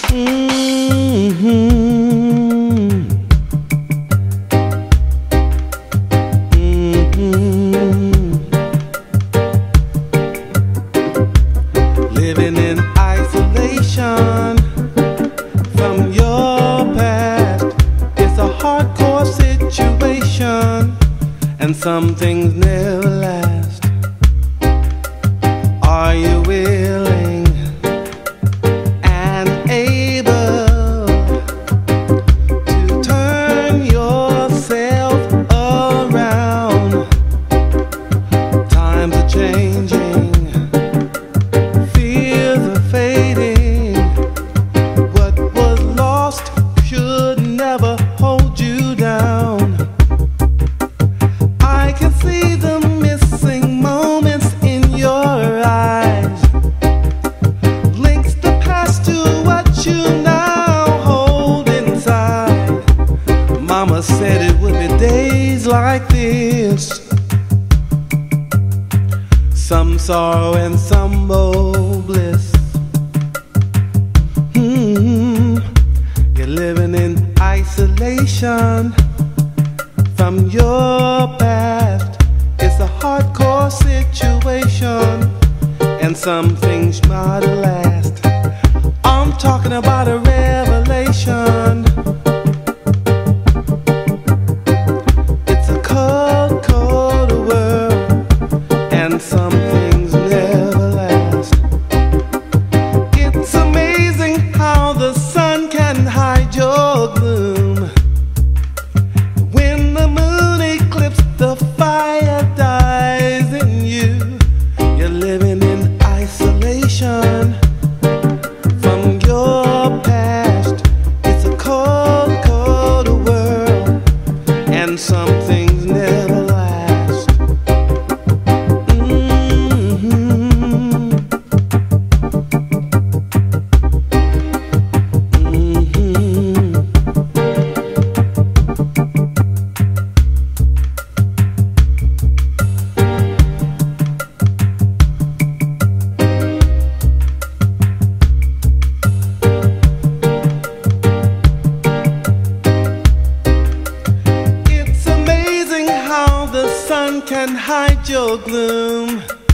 Living in isolation from your past, it's a hardcore situation, and some things never last. Are you willing and able to turn yourself around? Times are changing, fears are fading. What was lost should never hold you down. I can see the missing moments in your eyes, links the past to what you now hold inside. Mama said it would be days like this, some sorrow and some old bliss. You're living in isolation from your past. It's a hardcore situation, and some things might last. I'm talking about a revelation. It's a cold, cold world, and some things never last. It's amazing how the sun can hide your gloom. When the moon eclipses, the fire dies in you. You're living in isolation from your past. It's a cold, cold world, and some things never last. It's amazing how the sun can hide your gloom.